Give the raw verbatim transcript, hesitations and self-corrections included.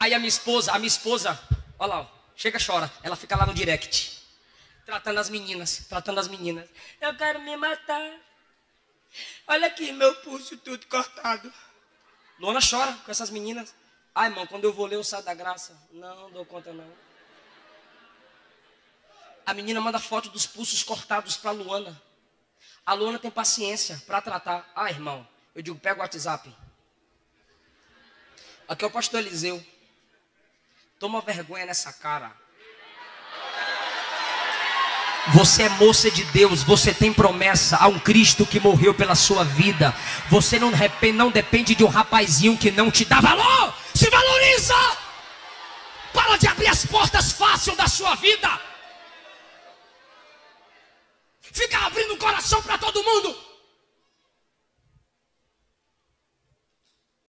Aí a minha esposa, a minha esposa, olha lá, ó, chega, chora. Ela fica lá no direct, tratando as meninas, tratando as meninas. Eu quero me matar. Olha aqui, meu pulso tudo cortado. Luana chora com essas meninas. Ai, irmão, quando eu vou ler eu saio da graça. Não, não dou conta não. A menina manda foto dos pulsos cortados para Luana. A Luana tem paciência para tratar. Ah, irmão, eu digo, pega o WhatsApp. Aqui é o pastor Eliseu. Toma vergonha nessa cara. Você é moça de Deus, você tem promessa. Há um Cristo que morreu pela sua vida. Você não, não depende de um rapazinho que não te dá valor. Se valoriza. Para de abrir as portas fácil da sua vida. Fica abrindo o coração para todo mundo.